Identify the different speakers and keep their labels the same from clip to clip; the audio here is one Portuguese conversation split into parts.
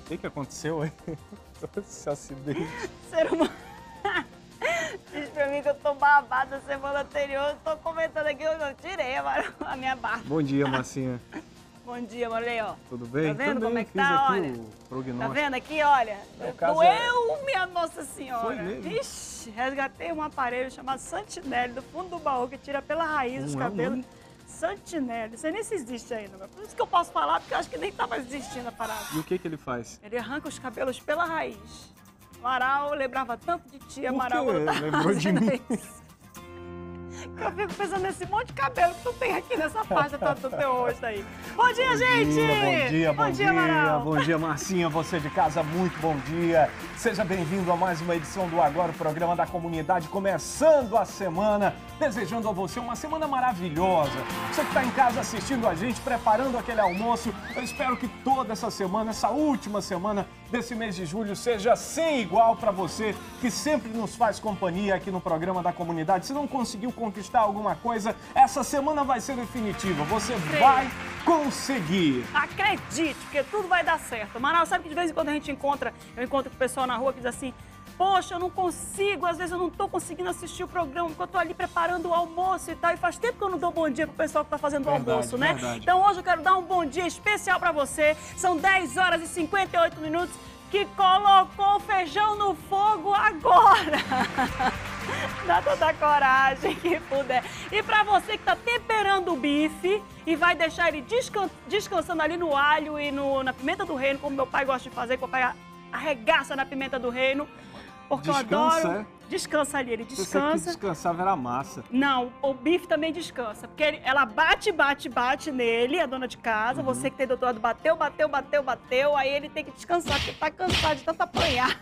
Speaker 1: que aconteceu aí? Esse acidente.
Speaker 2: Ser humano. Diz pra mim que eu tô babada a semana anterior. Eu tô comentando aqui, eu não tirei a minha barba.
Speaker 1: Bom dia, Marcinha.
Speaker 2: Bom dia, Marley, ó.
Speaker 1: Tudo bem?
Speaker 2: Tá vendo
Speaker 1: Tudo
Speaker 2: como
Speaker 1: bem,
Speaker 2: é que
Speaker 1: fiz
Speaker 2: tá?
Speaker 1: aqui
Speaker 2: Olha.
Speaker 1: o prognóstico.
Speaker 2: Tá vendo aqui, olha?
Speaker 1: No caso
Speaker 2: Doeu, minha Nossa Senhora.
Speaker 1: Foi mesmo?
Speaker 2: Ixi, resgatei um aparelho chamado Santinelli do fundo do baú que tira pela raiz os
Speaker 1: Não é o
Speaker 2: cabelos.
Speaker 1: nome?
Speaker 2: Santinelli, não sei nem se existe ainda, mas por isso que eu posso falar, porque eu acho que nem tá mais existindo a parada.
Speaker 1: E o que ele faz?
Speaker 2: Ele arranca os cabelos pela raiz. Amaral, eu lembrava tanto de ti,
Speaker 1: Por
Speaker 2: Amaral.
Speaker 1: quê?
Speaker 2: quando eu tava
Speaker 1: Lembrou de
Speaker 2: fazendo
Speaker 1: mim?
Speaker 2: isso. Que eu fico pensando nesse monte de cabelo que tu tem aqui nessa parte do teu rosto aí. Bom dia, gente!
Speaker 1: Bom dia,
Speaker 2: Amaral.
Speaker 1: bom dia, Marcinha, você de casa, muito bom dia. Seja bem-vindo a mais uma edição do Agora, o programa da comunidade, começando a semana, desejando a você uma semana maravilhosa. Você que está em casa assistindo a gente, preparando aquele almoço, eu espero que toda essa semana, essa última semana desse mês de julho, seja sem igual para você, que sempre nos faz companhia aqui no programa da comunidade. Se não conseguiu conquistar alguma coisa, essa semana vai ser definitiva. Você vai conseguir.
Speaker 2: Acredite, porque tudo vai dar certo. Amaral, sabe que de vez em quando eu encontro com o pessoal na rua que diz assim: poxa, eu não consigo, às vezes eu não tô conseguindo assistir o programa, porque eu tô ali preparando o almoço e tal. E faz tempo que eu não dou bom dia pro pessoal que tá fazendo o almoço, né?
Speaker 1: Verdade.
Speaker 2: Então hoje eu quero dar um bom dia especial pra você. São 10 horas e 58 minutos que colocou o feijão no fogo agora. Dá toda a coragem que puder. E pra você que tá temperando o bife e vai deixar ele descansando ali no alho e na pimenta do reino, como meu pai gosta de fazer, que meu pai arregaça na pimenta do reino, porque
Speaker 1: Descansa,
Speaker 2: eu adoro. Descansa ali, ele
Speaker 1: Você
Speaker 2: descansa.
Speaker 1: que descansava era massa.
Speaker 2: Não, o bife também descansa, porque ela bate nele, a dona de casa, você que tem doutorado, bateu, aí ele tem que descansar, porque tá cansado de tanto apanhar.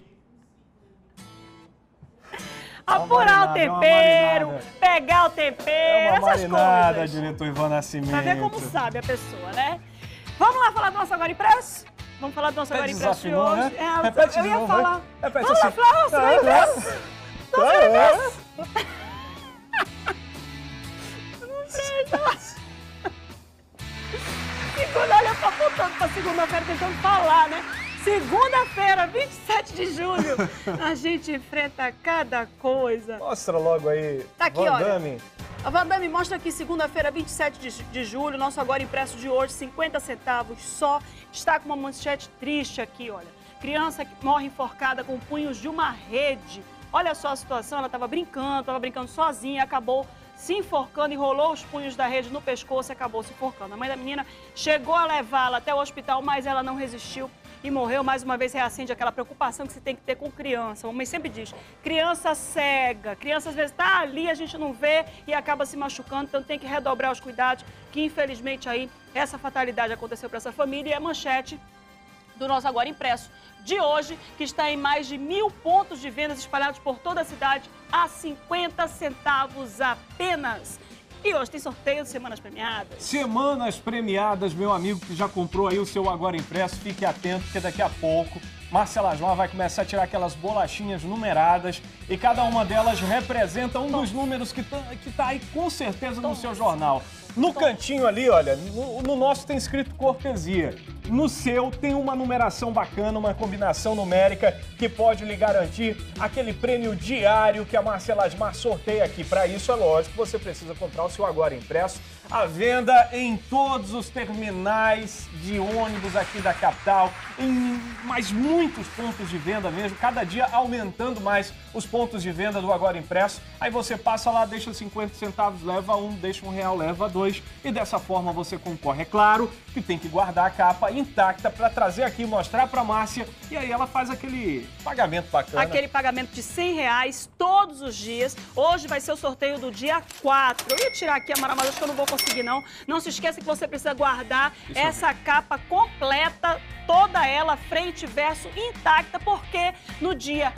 Speaker 2: Apurar o tempero, pegar o tempero, essas
Speaker 1: marinada,
Speaker 2: coisas.
Speaker 1: diretor Ivan Nascimento.
Speaker 2: Pra ver como sabe a pessoa, né? Vamos lá falar do nosso Agora Impresso? Vamos falar do nosso Agora Impresso de
Speaker 1: desafinou,
Speaker 2: hoje?
Speaker 1: né? Repete
Speaker 2: eu
Speaker 1: de
Speaker 2: ia
Speaker 1: novo,
Speaker 2: falar.
Speaker 1: vai. Repete
Speaker 2: Vamos lá
Speaker 1: assim.
Speaker 2: falar do Agora Impresso? Segunda, olha, eu tô apontando pra segunda-feira tentando falar, né? Segunda-feira, 27 de julho, a gente enfrenta cada coisa.
Speaker 1: Mostra logo aí.
Speaker 2: Tá aqui,
Speaker 1: Van
Speaker 2: olha.
Speaker 1: Damme.
Speaker 2: A Vandame mostra aqui, segunda-feira, 27 de julho, nosso Agora Impresso de hoje, 50 centavos só. Está com uma manchete triste aqui, olha. Criança que morre enforcada com punhos de uma rede. Olha só a situação, ela estava brincando sozinha, acabou se enforcando, enrolou os punhos da rede no pescoço e acabou se enforcando. A mãe da menina chegou a levá-la até o hospital, mas ela não resistiu e morreu. Mais uma vez reacende aquela preocupação que você tem que ter com criança. A mamãe sempre diz, criança cega, criança às vezes está ali, a gente não vê e acaba se machucando, então tem que redobrar os cuidados, que infelizmente aí essa fatalidade aconteceu para essa família e é manchete do nosso Agora Impresso de hoje, que está em mais de 1000 pontos de vendas espalhados por toda a cidade a 50 centavos apenas. E hoje tem sorteio de Semanas Premiadas.
Speaker 1: Semanas premiadas, meu amigo que já comprou aí o seu Agora Impresso, fique atento, porque daqui a pouco Marcela João vai começar a tirar aquelas bolachinhas numeradas e cada uma delas representa um dos números que tá aí com certeza no seu jornal. No cantinho ali, olha, no nosso tem escrito cortesia. No seu tem uma numeração bacana, uma combinação numérica que pode lhe garantir aquele prêmio diário que a Marcela Asmar sorteia aqui. Para isso, é lógico, você precisa comprar o seu Agora Impresso à venda em todos os terminais de ônibus aqui da capital, em mais muitos pontos de venda mesmo, cada dia aumentando mais os pontos de venda do Agora Impresso. Aí você passa lá, deixa 50 centavos, leva um, deixa R$1, leva dois, e dessa forma você concorre. É claro que tem que guardar a capa intacta para trazer aqui, mostrar para Márcia, e aí ela faz aquele pagamento bacana.
Speaker 2: Aquele pagamento de R$100 todos os dias. Hoje vai ser o sorteio do dia 4. Eu ia tirar aqui a Mara, mas acho que eu não vou conseguir não. Não se esqueça que você precisa guardar essa capa completa, toda ela, frente e verso, intacta, porque no dia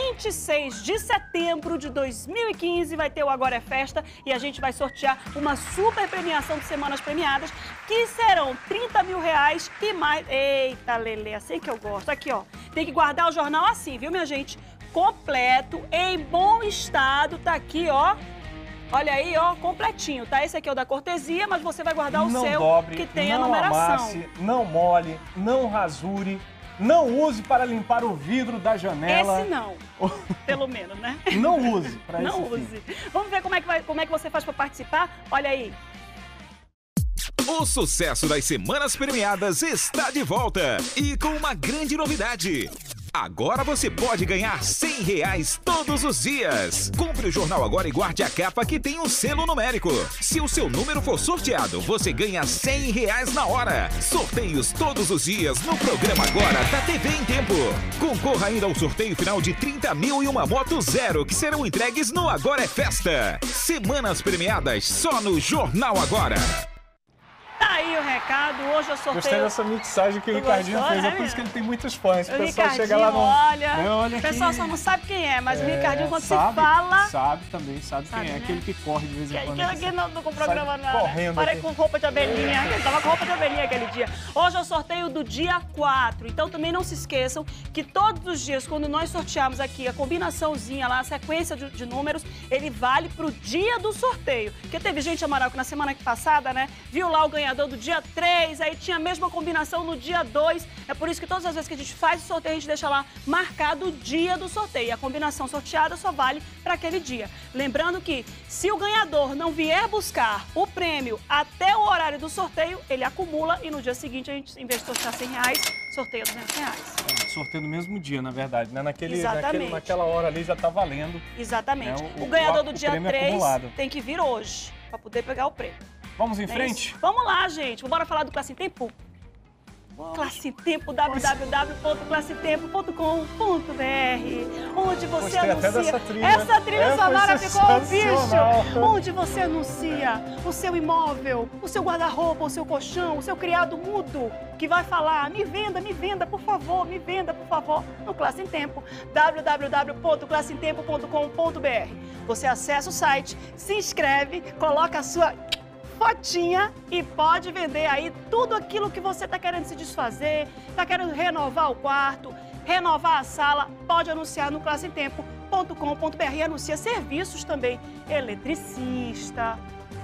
Speaker 2: 26 de setembro de 2015 vai ter o Agora é Festa e a gente vai sortear uma super premiação de Semanas Premiadas, que serão R$30 mil e mais... Eita, Lelê, assim que eu gosto. Aqui, ó, tem que guardar o jornal assim, viu, minha gente? Completo, em bom estado, tá aqui, ó. Olha aí, ó, completinho, tá? Esse aqui é o da cortesia, mas você vai guardar o seu,
Speaker 1: dobre,
Speaker 2: que tem a
Speaker 1: não
Speaker 2: numeração.
Speaker 1: Amasse, não mole, não rasure. Não use para limpar o vidro da janela.
Speaker 2: Esse não, pelo menos, né?
Speaker 1: Não use para esse
Speaker 2: Não use. Vamos ver como é que você faz para participar? Olha aí.
Speaker 3: O sucesso das semanas premiadas está de volta e com uma grande novidade. Agora você pode ganhar R$100 todos os dias. Compre o Jornal Agora e guarde a capa que tem um selo numérico. Se o seu número for sorteado, você ganha R$100 na hora. Sorteios todos os dias no programa Agora da TV em Tempo. Concorra ainda ao sorteio final de 30 mil e uma moto zero que serão entregues no Agora é Festa. Semanas premiadas só no Jornal Agora.
Speaker 2: Tá aí o recado, hoje eu sorteio...
Speaker 1: Gostei dessa mixagem que o Ricardinho
Speaker 2: gostou,
Speaker 1: fez,
Speaker 2: né,
Speaker 1: é por isso que
Speaker 2: menina?
Speaker 1: ele tem muitos fãs. O pessoal
Speaker 2: Ricardinho,
Speaker 1: chega lá no...
Speaker 2: olha, o pessoal só não sabe quem é, mas o Ricardinho quando
Speaker 1: sabe,
Speaker 2: se fala...
Speaker 1: Sabe também, sabe quem é,
Speaker 2: né?
Speaker 1: aquele que corre de vez em quando.
Speaker 2: Aquele que não com o programa não,
Speaker 1: correndo
Speaker 2: parei
Speaker 1: aqui.
Speaker 2: com roupa de abelhinha, ele tava com roupa de abelhinha aquele dia. Hoje é o sorteio do dia 4, então também não se esqueçam que todos os dias, quando nós sortearmos aqui a combinaçãozinha lá, a sequência de números, ele vale pro dia do sorteio. Porque teve gente, Amaral, que na semana passada, né, viu lá o ganhador do dia 3, aí tinha a mesma combinação no dia 2. É por isso que todas as vezes que a gente faz o sorteio, a gente deixa lá marcado o dia do sorteio. A combinação sorteada só vale para aquele dia. Lembrando que se o ganhador não vier buscar o prêmio até o horário do sorteio, ele acumula e no dia seguinte a gente, em vez de sortear R$100, sorteia R$200.
Speaker 1: Sorteio no mesmo dia, na verdade, né?
Speaker 2: Exatamente.
Speaker 1: Naquela hora ali já tá valendo.
Speaker 2: Exatamente.
Speaker 1: Né?
Speaker 2: O ganhador do dia 3
Speaker 1: acumulado.
Speaker 2: tem que vir hoje para poder pegar o prêmio.
Speaker 1: Vamos em
Speaker 2: Não é
Speaker 1: frente?
Speaker 2: isso? Vamos lá, gente. Bora falar do Classe em Tempo? Classe em Tempo, www.classetempo.com.br, onde você
Speaker 1: Gostei até
Speaker 2: anuncia.
Speaker 1: dessa trilha.
Speaker 2: Essa trilha sonora
Speaker 1: foi
Speaker 2: ficou um bicho.
Speaker 1: sensacional.
Speaker 2: Onde você anuncia o seu imóvel, o seu guarda-roupa, o seu colchão, o seu criado mudo, que vai falar: me venda, por favor, no Classe em Tempo, www.classetempo.com.br. Você acessa o site, se inscreve, coloca a sua fotinha e pode vender aí tudo aquilo que você está querendo se desfazer, está querendo renovar o quarto, renovar a sala, pode anunciar no classetempo.com.br e anuncia serviços também, eletricista,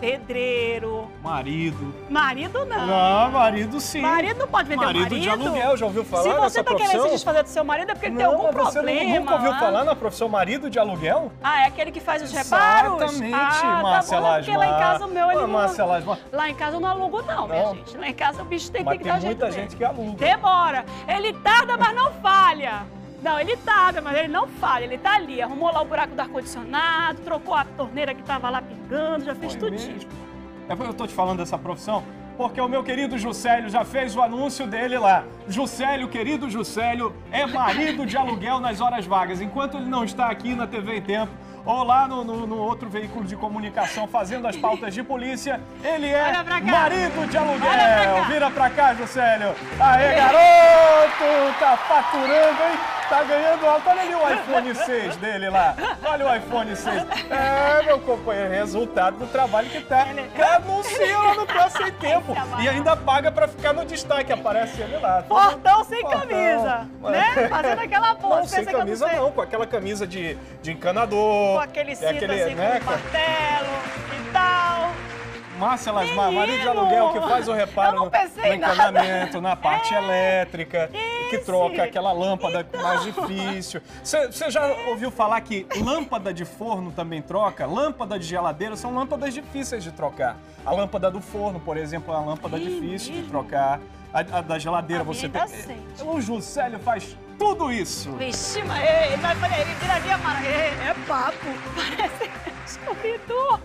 Speaker 2: pedreiro.
Speaker 1: Marido.
Speaker 2: Marido não.
Speaker 1: Não, marido sim.
Speaker 2: Marido não pode vender
Speaker 1: marido de aluguel, já ouviu falar
Speaker 2: Se
Speaker 1: nessa
Speaker 2: você tá
Speaker 1: profissão?
Speaker 2: querendo se desfazer do seu marido é porque ele tem algum
Speaker 1: você
Speaker 2: problema.
Speaker 1: nunca ouviu
Speaker 2: lá.
Speaker 1: falar na profissão marido de aluguel?
Speaker 2: Ah, é aquele que faz os reparos?
Speaker 1: Exatamente,
Speaker 2: Tá
Speaker 1: Márcia
Speaker 2: bom, porque lá em casa o meu, ele
Speaker 1: Márcia Lasmar.
Speaker 2: Lá em casa eu não alugo não, minha
Speaker 1: Não.
Speaker 2: gente. Lá em casa o bicho tem
Speaker 1: Mas
Speaker 2: que
Speaker 1: tem
Speaker 2: dar jeito
Speaker 1: muita
Speaker 2: dele.
Speaker 1: gente que aluga.
Speaker 2: Demora. Ele tarda, mas não falha. Não, ele tarda, mas ele não falha. Ele tá ali, arrumou lá o buraco do ar-condicionado, trocou a torneira que tava lá pingando, já fez tudinho.
Speaker 1: Mesmo. Eu tô te falando dessa profissão porque o meu querido Juscelio já fez o anúncio dele lá. Juscelio, querido Juscelio, é marido de aluguel nas horas vagas. Enquanto ele não está aqui na TV em Tempo ou lá no outro veículo de comunicação fazendo as pautas de polícia, ele é marido de aluguel. Vira pra cá, Juscelio. Aê, garoto! Tá faturando, hein? Tá ganhando alto. Olha ali o iPhone 6 dele lá. Olha o iPhone 6. É, meu companheiro, resultado do trabalho que tá. Anuncia lá no Classe em Tempo. E ainda paga pra ficar no destaque. Aparece ele lá.
Speaker 2: Portão sem camisa, né? Fazendo aquela pose.
Speaker 1: Não, sem camisa não. Com aquela camisa de encanador.
Speaker 2: Com aquele cinto assim,
Speaker 1: né,
Speaker 2: com martelo e tal.
Speaker 1: Márcia Lasmar, marido de aluguel que faz o reparo no encanamento, na parte elétrica, que troca aquela lâmpada mais difícil. Você já ouviu falar que lâmpada de forno também troca? Lâmpada de geladeira são lâmpadas difíceis de trocar. A lâmpada do forno, por exemplo, é uma lâmpada difícil de trocar. A da geladeira você tem. O Juscelio faz tudo isso.
Speaker 2: Vixe, mas ele viraria Mara. É papo. Parece Scooby-Doo.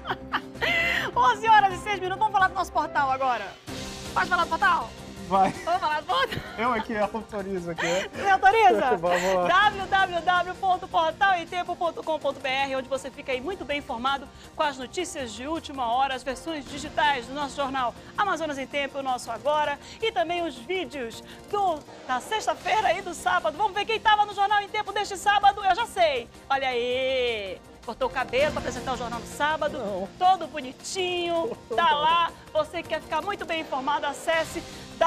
Speaker 2: 11h06. Vamos falar do nosso portal agora. Pode falar do portal?
Speaker 1: Vai.
Speaker 2: Vamos falar do portal?
Speaker 1: Eu aqui autorizo aqui.
Speaker 2: Você autoriza?
Speaker 1: Vamos lá.
Speaker 2: www.portaletempo.com.br, onde você fica aí muito bem informado com as notícias de última hora, as versões digitais do nosso jornal Amazonas em Tempo, o nosso Agora, e também os vídeos da sexta-feira e do sábado. Vamos ver quem estava no Jornal em Tempo deste sábado? Eu já sei. Olha aí. Cortou o cabelo para apresentar o jornal no sábado, todo bonitinho, tá lá. Você que quer ficar muito bem informado, acesse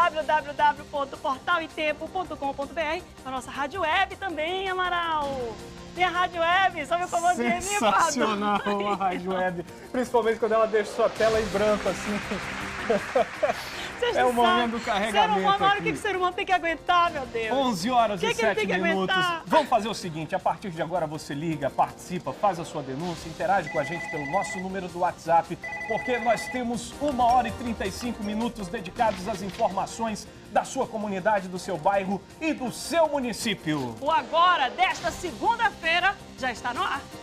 Speaker 2: www.portaletempo.com.br, a nossa rádio web também, Amaral. Tem a rádio web, sob o comando de Emi Pardo.
Speaker 1: Sensacional a rádio web, principalmente quando ela deixa sua tela em branco assim.
Speaker 2: Vocês
Speaker 1: É o momento do carregamento
Speaker 2: Ser humano, olha o
Speaker 1: aqui.
Speaker 2: que o ser humano tem que aguentar, meu Deus.
Speaker 1: 11 horas
Speaker 2: Que
Speaker 1: e
Speaker 2: que ele
Speaker 1: 7
Speaker 2: tem que
Speaker 1: minutos.
Speaker 2: aguentar?
Speaker 1: Vamos fazer o seguinte, a partir de agora você liga, participa, faz a sua denúncia, interage com a gente pelo nosso número do WhatsApp, porque nós temos 1 hora e 35 minutos dedicados às informações da sua comunidade, do seu bairro e do seu município.
Speaker 2: O Agora desta segunda-feira já está no ar.